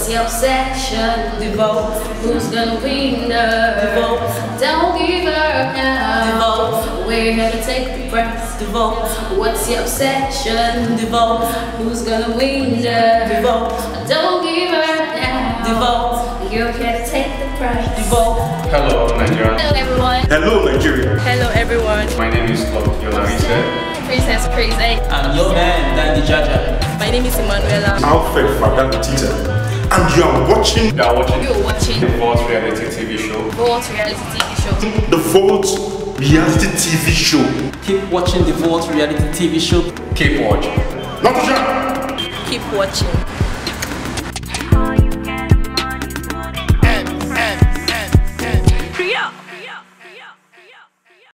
What's your obsession? The vote. Who's gonna win the vote? Don't give up now. The vote. We're here to take the prize. The vote. What's your obsession? The vote. Who's gonna win the vote? Don't give up now. The vote. You're here to take the prize. The vote. Hello, Nigeria. Hello, everyone. Hello, Nigeria. Hello everyone. My name is Yolarisa. Princess Crazy. I'm your man, Danny Jaja. My name is Emanuela. Alfred Fadan Tita. And you are watching You're watching the Vote reality TV show. Vote reality TV show. the Vote reality TV show. Keep watching the Vote reality TV show. Keep watching. Not to Keep watching.